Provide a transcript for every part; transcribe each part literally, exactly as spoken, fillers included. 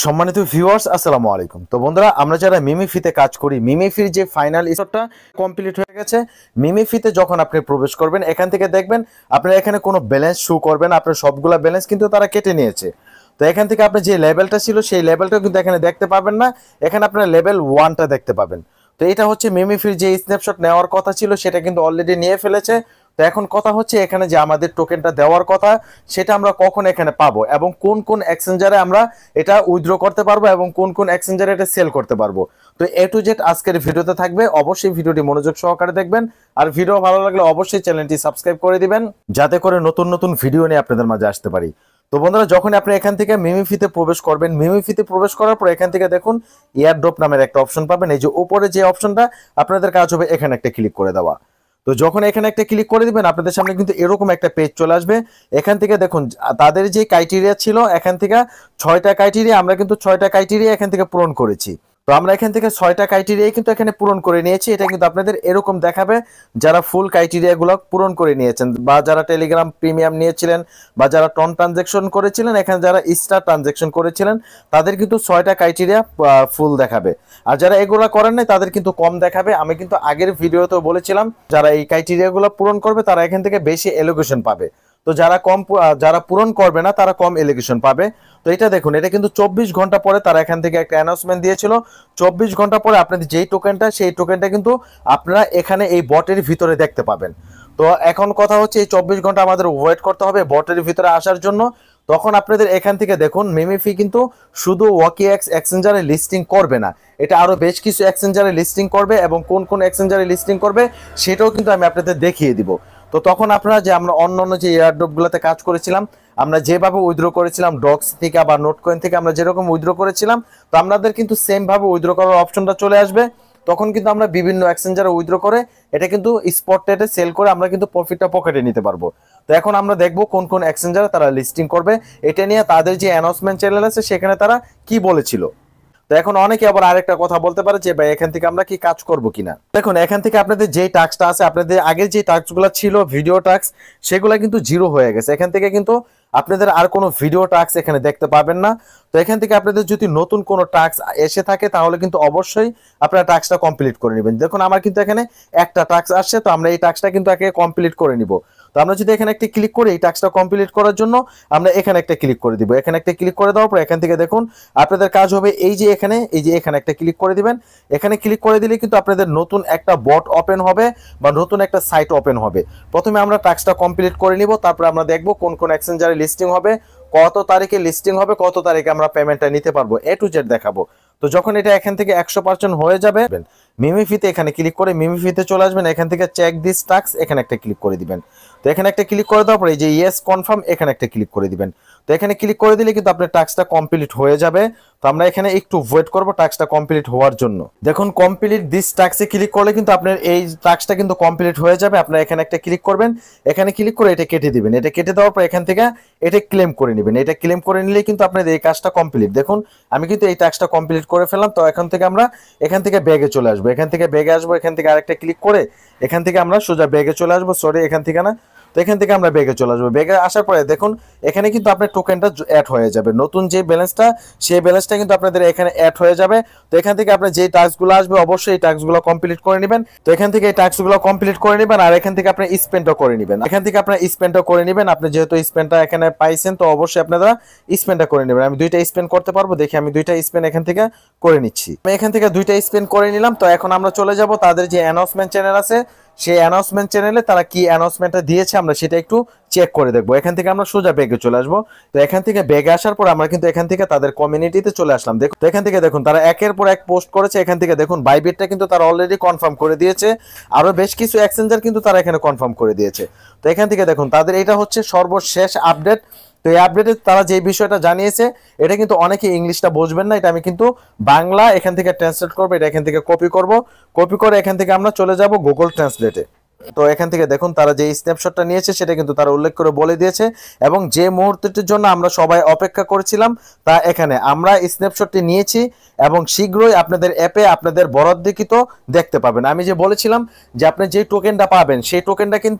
সম্মানিত ভিউয়ার্স আসসালামু আলাইকুম। তো বন্ধুরা, আমরা যারা মিমিফিতে কাজ করি, মিমিফির যে ফাইনাল স্টোরটা কমপ্লিট হয়ে গেছে। মিমিফিতে যখন আপনি প্রবেশ করবেন, এখান থেকে দেখবেন আপনার এখানে কোনো ব্যালেন্স শো করবে না, আপনার সবগুলা ব্যালেন্স কিন্তু তারা কেটে নিয়েছে। তো এখান থেকে আপনি যে লেভেলটা ছিল সেই লেভেলটাও কিন্তু এখানে দেখতে পাবেন না, এখানে আপনার লেভেল ওয়ানটা দেখতে পাবেন। তো এটা হচ্ছে মিমিফির যে স্ন্যাপশট নেওয়ার কথা ছিল সেটা কিন্তু অলরেডি নিয়ে ফেলেছে। তো এখন কথা হচ্ছে এখানে যে আমাদের টোকেনটা দেওয়ার কথা সেটা আমরা কখন এখানে পাবো এবং কোন কোন এক্সচেঞ্জারে আমরা এটা উইথড্র করতে পারবো এবং কোন কোন এক্সচেঞ্জারে এটা সেল করতে পারবো। তো এ টু জেড আজকের ভিডিওতে থাকবে, অবশ্যই ভিডিওটি মনোযোগ সহকারে দেখবেন। আর ভিডিও ভালো লাগলে অবশ্যই চ্যানেলটি সাবস্ক্রাইব করে দিবেন, যাতে করে নতুন নতুন ভিডিও নিয়ে আপনাদের মাঝে আসতে পারি। তো বন্ধুরা, যখন আপনি এখান থেকে মিমিফিতে প্রবেশ করবেন, মিমিফিতে প্রবেশ করার পর এখান থেকে দেখুন এয়ারড্রপ নামের একটা অপশন পাবেন। এই যে উপরে যে অপশনটা, আপনাদের কাজ হবে এখানে একটা ক্লিক করে দেওয়া। তো যখন এখানে একটা ক্লিক করে দিবেন, আপনাদের সামনে কিন্তু এরকম একটা পেজ চলে আসবে। এখান থেকে দেখুন তাদের যে ক্রাইটেরিয়া ছিল, এখান থেকে ছয়টা ক্রাইটেরিয়া আমরা কিন্তু ছয়টা ক্রাইটেরিয়া এখান থেকে পূরণ করেছি। তো আমরা এখান থেকে ছয়টা ক্রাইটেরিয়া কিন্তু এখানে পূরণ করে নিয়েছি। এটা কিন্তু আপনাদের এরকম দেখাবে যারা ফুল ক্রাইটেরিয়াগুলো পূরণ করে নিয়েছেন, বা যারা টেলিগ্রাম প্রিমিয়াম নিয়েছিলেন, বা যারা টন ট্রানজ্যাকশন করেছিলেন, এখানে যারা স্টার ট্রানজ্যাকশন করেছিলেন তাদের কিন্তু ছয়টা ক্রাইটেরিয়া ফুল দেখাবে। আর যারা এগুলো করেন নাই তাদের কিন্তু কম দেখাবে। আমি কিন্তু আগের ভিডিওতেও বলেছিলাম যারা এই ক্রাইটেরিয়াগুলো পূরণ করবে তারা এখান থেকে বেশি এলোকেশন পাবে। তো যারা কম যারা পূরণ করবে না তারা কম এলিগেশন পাবে। তো এটা দেখুন, এটা কিন্তু চব্বিশ ঘন্টা পরে তারা এখান থেকে একটা অ্যানাউন্সমেন্ট দিয়েছিল। চব্বিশ ঘন্টা পরে আপনাদের যেই টোকেনটা, সেই টোকেনটা কিন্তু আপনারা এখানে এই বটের ভিতরে দেখতে পাবেন। তো এখন কথা হচ্ছে এই চব্বিশ ঘন্টা আমাদের ওয়েট করতে হবে বটের ভিতরে আসার জন্য। তখন আপনাদের এখান থেকে দেখুন মিমিফি কিন্তু শুধু ওয়াকিএক্স এক্সচেঞ্জারে লিস্টিং করবে না, এটা আরো বেশ কিছু এক্সচেঞ্জারে লিস্টিং করবে এবং কোন কোন এক্সচেঞ্জারে লিস্টিং করবে সেটাও কিন্তু আমি আপনাদের দেখিয়ে দিব। তো তখন আপনারা যে আমরা অন্য অন্য যে এয়ারড্রপগুলোতে কাজ করেছিলাম, আমরা যেভাবে উইথড্র করেছিলাম ডক্স থেকে বা নোটকয়েন থেকে আমরা যেরকম উইথড্র করেছিলাম, তো আপনাদের কিন্তু সেম ভাবে উইথড্র করার অপশনটা চলে আসবে। তখন কিন্তু আমরা বিভিন্ন এক্সচেঞ্জারে উইথড্র করে এটা কিন্তু স্পট রেটে সেল করে আমরা কিন্তু প্রফিটটা পকেটে নিতে পারবো। তো এখন আমরা দেখবো কোন কোন এক্সচেঞ্জারে তারা লিস্টিং করবে, এটা নিয়ে তাদের যে অ্যানাউন্সমেন্ট চ্যানেল আছে সেখানে তারা কি বলেছিল। তো এখন অনেকে আবার আরেকটা কথা বলতে পারে যে ভাই এখান থেকে আমরা কি কাজ করব কিনা। দেখুন এখান থেকে আপনাদের যেই টাস্কটা আছে, আপনাদের আগের যে টাস্কগুলো ছিল ভিডিও টাস্ক, সেগুলো কিন্তু জিরো হয়ে গেছে। এখান থেকে কিন্তু আপনাদের আর কোনো ভিডিও টাস্ক এখানে দেখতে পাবেন না। তো এখান থেকে আপনাদের যদি নতুন কোনো টাস্ক এসে থাকে তাহলে কিন্তু অবশ্যই আপনারা টাস্কটা কমপ্লিট করে নেবেন। দেখুন আমার কিন্তু এখানে একটা টাস্ক আসছে, তো আমরা এই টাস্কটা কিন্তু একে কমপ্লিট করে নিব। তো আমরা যদি এখানে একটা ক্লিক করি এই টাস্কটা কমপ্লিট করার জন্য, আমরা এখানে একটা ক্লিক করে দিব। এখানে একটা ক্লিক করে দেওয়ার পর এখান থেকে দেখুন আপনাদের কাজ হবে এই যে এখানে এই যে এখানে একটা ক্লিক করে দিবেন। এখানে ক্লিক করে দিলে কিন্তু আপনাদের নতুন একটা বট ওপেন হবে বা নতুন একটা সাইট ওপেন হবে। প্রথমে আমরা টাস্কটা কমপ্লিট করে নিব, তারপর আমরা দেখব কোন কোন এক্সচেঞ্জারে লিস্টিং হবে, কত তারিখে লিস্টিং হবে, কত তারিখে আমরা পেমেন্টটা নিতে পারবো, এ টু জেড দেখাবো। তো যখন এটা এখান থেকে একশো পার্সেন্ট হয়ে যাবে, মিমিফিতে এখানে ক্লিক করে মিমিফিতে চলে আসবেন। এখান থেকে চেক দিস টাস্ক এখানে একটা ক্লিক করে দিবেন। তো এখানে একটা ক্লিক করে দেওয়ার পরে এই যে ইয়েস কনফার্ম এখানে একটা ক্লিক করে দিবেন। তো এখানে ক্লিক করে দিলে কিন্তু আপনার টাস্কটা কমপ্লিট হয়ে যাবে। তো আমরা এখানে একটু ওয়েট করব টাস্কটা কমপ্লিট হওয়ার জন্য। দেখুন কমপ্লিট দিস টাস্কে ক্লিক করলে কিন্তু আপনার এই টাস্কটা কিন্তু কমপ্লিট হয়ে যাবে। আপনারা এখানে একটা ক্লিক করবেন, এখানে ক্লিক করে এটা কেটে দিবেন। এটা কেটে দেওয়ার পর এখান থেকে এটা ক্লেম করে নেবেন। এটা ক্লেম করে নিলে কিন্তু আপনাদের এই কাজটা কমপ্লিট। দেখুন আমি কিন্তু এই টাস্কটা কমপ্লিট করে ফেললাম। তো এখন থেকে আমরা এখান থেকে ব্যাগে চলে আসবো, এখান থেকে ব্যাগে আসবো, এখান থেকে আরেকটা ক্লিক করে এখান থেকে আমরা সোজা ব্যাগে চলে আসবো। সরি এখান থেকে না, তো এখান থেকে আমরা ব্যাগে চলে আসবো। ব্যাগে আসার পরে দেখুন এখানে কিন্তু আপনার টোকেনটা অ্যাড হয়ে যাবে, নতুন যে ব্যালেন্সটা সেই ব্যালেন্সটা কিন্তু আপনাদের এখানে অ্যাড হয়ে যাবে। তো এখান থেকে আপনার যে টাস্কগুলো আসবে অবশ্যই এই টাস্কগুলো কমপ্লিট করে নেবেন। তো এখান থেকে এই টাস্কগুলো কমপ্লিট করে নেবেন আর এখান থেকে আপনি স্পেন্ডও করে নেবেন। এখান থেকে আপনার স্পেন্ডও করে নেবেন। আপনি যেহেতু স্পেন্ডটা এখানে পাইছেন তো অবশ্যই আপনারা স্পেন্ডটা করে নেবেন। আমি দুইটা স্পেন্ড করতে পারবো, দেখি আমি দুইটা স্পেন্ড এখান থেকে করে নিচ্ছি। আমি এখান থেকে দুইটা স্পেন্ড করে নিলাম। তো এখন আমরা চলে যাব তাদের যে অ্যানাউন্সমেন্ট চ্যানেল আছে সেই অ্যানাউন্সমেন্ট চ্যানেলে তারা কি অ্যানাউন্সমেন্টটা দিয়েছে আমরা সেটা একটু চেক করে দেখবো। এখান থেকে আমরা সোজা ব্যাগে চলে আসবো। তো এখান থেকে ব্যাগে আসার পর আমরা কিন্তু এখান থেকে তাদের কমিউনিটিতে চলে আসলাম। দেখুন তো এখান থেকে দেখুন তারা একের পর এক পোস্ট করেছে। এখান থেকে দেখুন বাইবিটটা কিন্তু তারা অলরেডি কনফার্ম করে দিয়েছে, আরো বেশ কিছু এক্সচেঞ্জার কিন্তু তারা এখানে কনফার্ম করে দিয়েছে। তো এখান থেকে দেখুন তাদের এটা হচ্ছে সর্বশেষ আপডেট। তো এই আপডেটে তারা যে বিষয়টা জানিয়েছে এটা কিন্তু অনেকে ইংলিশটা বুঝবেন না, এটা আমি কিন্তু বাংলা এখান থেকে ট্রান্সলেট করবো। এটা এখান থেকে কপি করব, কপি করে এখান থেকে আমরা চলে যাব গুগল ট্রান্সলেটে। তো এখান থেকে দেখুন তারা যে স্ন্যাপশটটা নিয়েছে সেটা কিন্তু তারা উল্লেখ করে বলে দিয়েছে এবং যে মুহূর্তটির জন্য আমরা সবাই অপেক্ষা করেছিলাম তা এখানে আমরা স্ন্যাপশটটি নিয়েছি এবং শীঘ্রই আপনাদের অ্যাপে আপনাদের বরাদ্দকৃত দেখতে পাবেন। আমি যে বলেছিলাম যে আপনি যে টোকেনটা পাবেন সেই টোকেনটা কিন্তু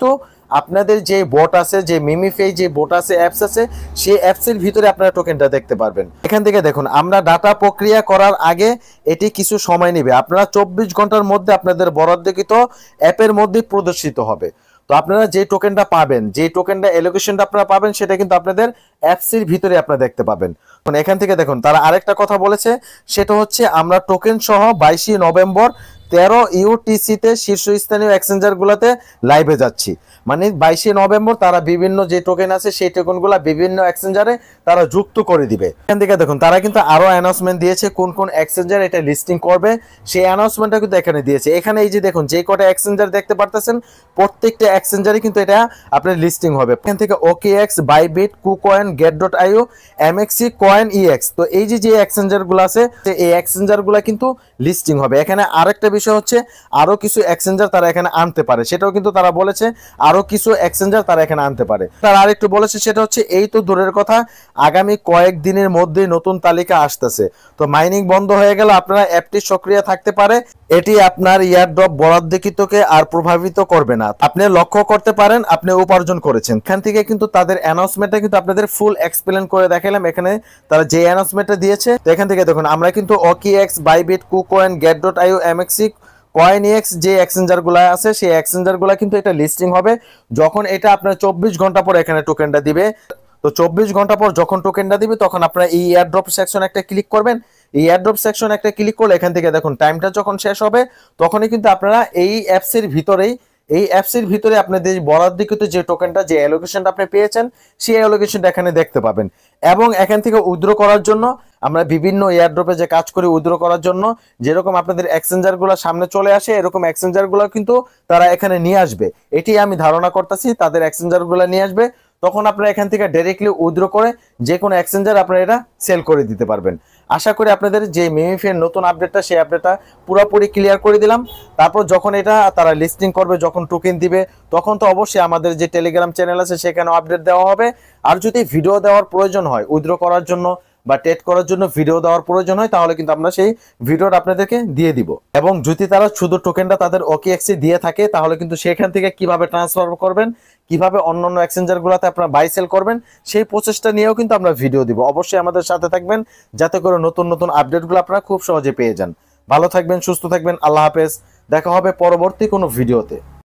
আপনাদের যে বোট আছে, যে মিমিফাই যে বোট আছে, অ্যাপস আছে, সেই অ্যাপসের ভিতরে আপনারা টোকেনটা দেখতে পারবেন। এখান থেকে দেখুন, আমরা ডাটা প্রক্রিয়া করার আগে এটি কিছু সময় নেবে। আপনারা চব্বিশ ঘন্টার মধ্যে আপনাদের বরাদ্দকৃত অ্যাপের মধ্যে প্রদর্শিত হবে। তো আপনারা যে টোকেনটা পাবেন, যে টোকেনটা এলোকেশনটা আপনারা পাবেন, সেটা কিন্তু আপনাদের অ্যাপসের ভিতরে আপনারা দেখতে পাবেন। এখান থেকে দেখুন, তারা আরেকটা কথা বলেছে, সেটা হচ্ছে আমরা টোকেন সহ বাইশে নভেম্বর তেরো ইউটিসিতে শীর্ষস্থানীয় এক্সচেঞ্জার গুলাতে লাইভে যাচ্ছি। মানে বাইশে নভেম্বর তারা বিভিন্ন যে টোকেন আছে সেই টোকেনগুলো বিভিন্ন এক্সচেঞ্জারে তারা যুক্ত করে দিবে। এখান থেকে দেখুন, তারা কিন্তু আরো অ্যানাউন্সমেন্ট দিয়েছে কোন কোন এক্সচেঞ্জার এটা লিস্টিং করবে, সেই অ্যানাউন্সমেন্টটা কিন্তু এখানে দিয়েছে। এখানে এই যে দেখুন, যে কটা এক্সচেঞ্জার দেখতে পারতেছেন, প্রত্যেকটা এক্সচেঞ্জারে কিন্তু এটা আপনার লিস্টিং হবে। এখান থেকে OKX, Bybit, KuCoin, Gate dot IO, MEXC, CoinEx. তো এই যে যে এক্সচেঞ্জার গুলো আছে, এই এক্সচেঞ্জার গুলো কিন্তু লিস্টিং হবে। এখানে আরেকটা বিষয় হচ্ছে, আরো কিছু এক্সচেঞ্জার তারা এখানে আনতে পারে, সেটাও কিন্তু তারা বলেছে আরো কিছু এক্সচেঞ্জার তারা এখানে আনতে পারে। তারা আরেকটু বলেছে, সেটা হচ্ছে এই তো দূরের কথা, আগামী কয়েক দিনের মধ্যেই নতুন তালিকা আসতেছে। তো মাইনিং বন্ধ হয়ে গেল, আপনারা অ্যাপটি সক্রিয় থাকতে পারে, এটি আপনার ইয়ারড্রপ বরাদ্দকৃতকে আর প্রভাবিত করবে না। আপনি লক্ষ্য করতে পারেন আপনি উপার্জন করেছেন। এখান থেকে কিন্তু তাদের অ্যানাউন্সমেন্টটা কিন্তু আপনাদের ফুল এক্সপ্লেন করে দেখালাম। এখানে তারা যে অ্যানাউন্সমেন্টটা দিয়েছে, তো এখান থেকে দেখুন, আমরা কিন্তু OKX, Bybit, KuCoin, Gate dot IO, MEXC, CoinEx যে এক্সচেঞ্জার গুলা আছে, সেই এক্সচেঞ্জার গুলা কিন্তু এটা লিস্টিং হবে যখন এটা আপনার চব্বিশ ঘন্টা পর এখানে টোকেনটা দিবে। তো চব্বিশ ঘন্টা পর যখন টোকেনটা দিবে, তখন আপনারা এই এয়ারড্রপ সেকশন একটা ক্লিক করবেন। এই এয়ারড্রপ সেকশন একটা ক্লিক করলে এখান থেকে দেখুন, টাইমটা যখন শেষ হবে তখনই কিন্তু আপনারা এই অ্যাপসের ভিতরেই এই অ্যাপসের ভিতরে আপনাদের বরাদ্দকৃত যে টোকেনটা, যে অ্যালোকেশনটা আপনি পেয়েছেন, সেই অ্যালোকেশনটা এখানে দেখতে পাবেন। এবং এখান থেকে উইথড্র করার জন্য আমরা বিভিন্ন এয়ারড্রপে যে কাজ করি, উইথড্র করার জন্য যেরকম আপনাদের এক্সচেঞ্জার গুলো সামনে চলে আসে, এরকম এক্সচেঞ্জার গুলো কিন্তু তারা এখানে নিয়ে আসবে। এটি আমি ধারণা করতেছি, তাদের এক্সচেঞ্জার গুলো নিয়ে আসবে, তখন আপনারা এখান থেকে ডাইরেক্টলি উইথড্র করে যে কোনো এক্সচেঞ্জার আপনারা এটা সেল করে দিতে পারবেন। আশা করি আপনাদের যে মিমিফাই নতুন আপডেটটা, সেই আপডেটটা পুরোপুরি ক্লিয়ার করে দিলাম। তারপর যখন এটা তারা লিস্টিং করবে, যখন টোকেন দিবে, তখন তো অবশ্যই আমাদের যে টেলিগ্রাম চ্যানেল আছে সেখানে আপডেট দেওয়া হবে। আর যদি ভিডিও দেওয়ার প্রয়োজন হয়, উইথড্র করার জন্য বা ট্রেড করার জন্য ভিডিও দেওয়ার প্রয়োজন হয়, তাহলে কিন্তু আমরা সেই ভিডিওটা আপনাদেরকে দিয়ে দিব। এবং যদি তারা শুধু টোকেনটা তাদের ওকেএক্সে দিয়ে থাকে, তাহলে কিন্তু সেখান থেকে কিভাবে ট্রান্সফার করবেন, কিভাবে অন্যান্য এক্সচেঞ্জার গুলোতে আপনারা বাই সেল করবেন, সেই প্রসেসটা নিয়েও কিন্তু আমরা ভিডিও দিব। অবশ্যই আমাদের সাথে থাকবেন, যাতে করে নতুন নতুন আপডেটগুলো আপনারা খুব সহজে পেয়ে যান। ভালো থাকবেন, সুস্থ থাকবেন, আল্লাহ হাফেজ। দেখা হবে পরবর্তী কোনো ভিডিওতে।